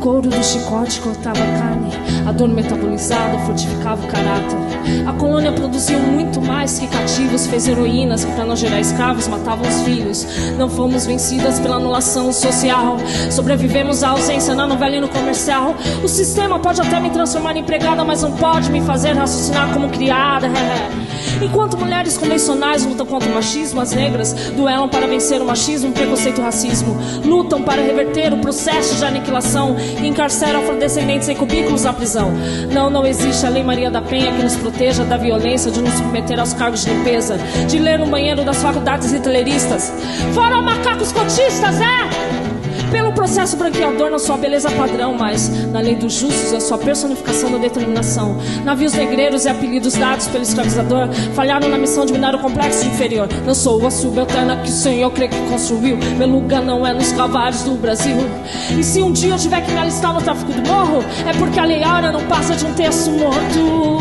couro do chicote cortava a carne, a dor metabolizada fortificava o caráter. A colônia produziu muito mais que cativos, fez heroínas que, para não gerar escravos, matavam os filhos. Não fomos vencidas pela anulação social, sobrevivemos à ausência na novela e no comercial. O sistema pode até me transformar em empregada, mas não pode me fazer raciocinar como criada. Enquanto mulheres convencionais lutam contra o machismo, as negras duelam para vencer o machismo, o preconceito e o racismo. Lutam para reverter o processo de aniquilação e encarceram afrodescendentes em cubículos na prisão. Não existe a Lei Maria da Penha que nos proteja da violência, de nos submeter aos cargos de limpeza, de ler no banheiro das faculdades hitleristas. Fora macacos cotistas, Pelo processo branqueador na sua beleza padrão, mas na lei dos justos é sua personificação da determinação. Navios negreiros e apelidos dados pelo escravizador falharam na missão de minar o complexo inferior. Não sou a subalterna que o Senhor crê que construiu. Meu lugar não é nos calvários do Brasil. E se um dia eu tiver que me alistar no tráfico do morro, é porque a lei áurea não passa de um terço morto.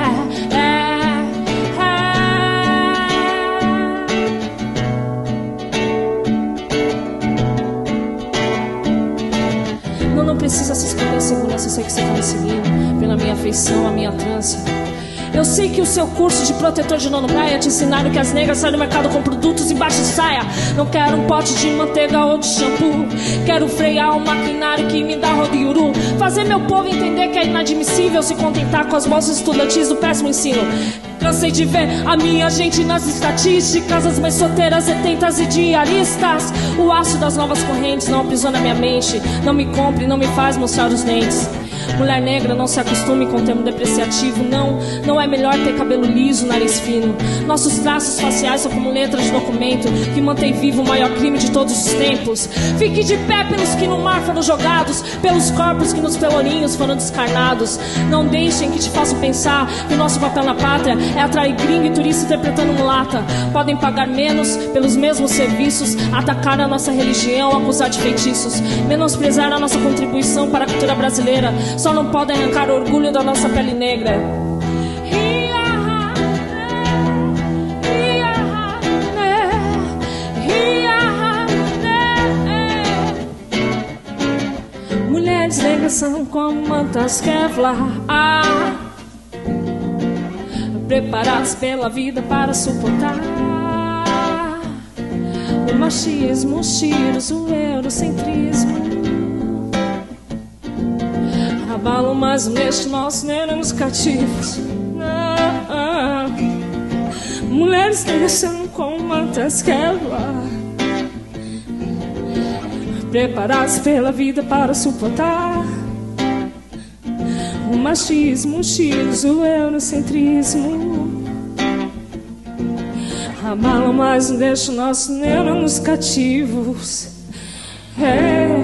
Não precisa se esconder a segurança, eu sei que você tá me seguindo pela minha afeição, a minha trança. Eu sei que o seu curso de protetor de nono praia te ensinaram que as negras saem do mercado com produtos embaixo de saia. Não quero um pote de manteiga ou de shampoo, quero frear o maquinário que me dá rodeiuru. Fazer meu povo entender que é inadmissível se contentar com as bolsas estudantis do péssimo ensino. Cansei de ver a minha gente nas estatísticas, as mães solteiras, etentas e diaristas. O aço das novas correntes não aprisiona minha mente, não me compre, não me faz mostrar os dentes. Mulher negra, não se acostume com o termo depreciativo. Não é melhor ter cabelo liso, nariz fino. Nossos traços faciais são como letras de documento que mantém vivo o maior crime de todos os tempos. Fique de pé pelos que no mar foram jogados, pelos corpos que nos pelourinhos foram descarnados. Não deixem que te façam pensar que o nosso papel na pátria é atrair gringo e turista interpretando mulata. Podem pagar menos pelos mesmos serviços, atacar a nossa religião, acusar de feitiços, menosprezar a nossa contribuição para a cultura brasileira. Só não podem arrancar o orgulho da nossa pele negra. Mulheres negras são como mantas Kevlar, preparadas pela vida para suportar o machismo, os tiros, o eurocentrismo. Abalam mais neste nosso nervos cativos. Mulheres negras são como mantas Kevlar, preparadas pela vida para suportar o machismo, os tiros, o eurocentrismo. Abalam mais neste nosso nervos cativos.